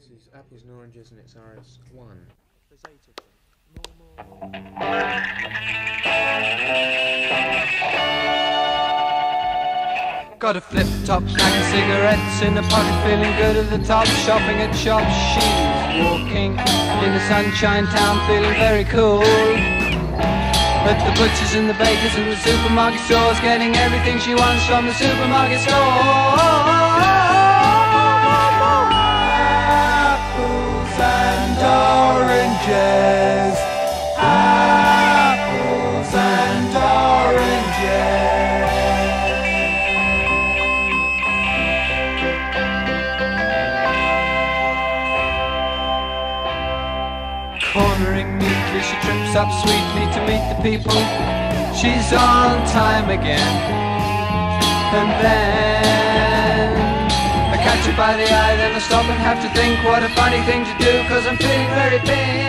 This is apples and oranges and it's RS1. There's 8 of them. More. Got a flip-top, pack of cigarettes in the pocket, feeling good at the top, shopping at shops. She's walking in the sunshine town, feeling very cool. But the butchers and the bakers and the supermarket stores, getting everything she wants from the supermarket store. Apples and oranges, apples and oranges. Cornering neatly, she trips up sweetly to meet the people. She's on time again. And then I catch her by the eye, then I stop and have to think what a funny thing to do, 'cause I'm feeling very pink.